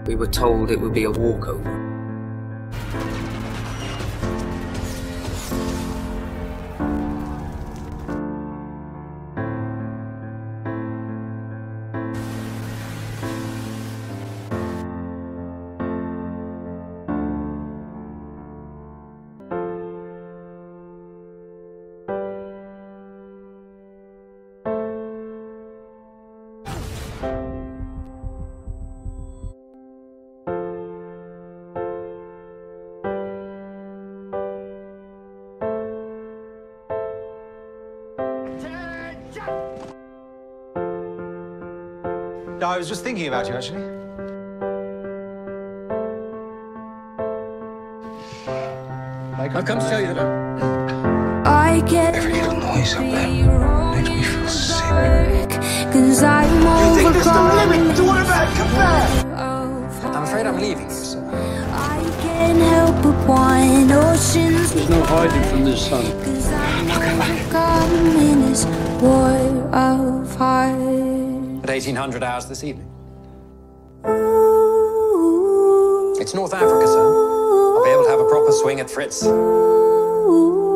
We were told it would be a walkover. No, I was just thinking about you, actually. I've come to tell you that every little noise up there makes me feel sick. Cause I'm overcome. I'm afraid I'm leaving you, sir. I can't help but want oceans. There's no hiding from the sun. I'm not overcome in this war of heart. At 1800 hours this evening. Ooh, It's North Africa, sir. I'll be able to have a proper swing at Fritz. ooh.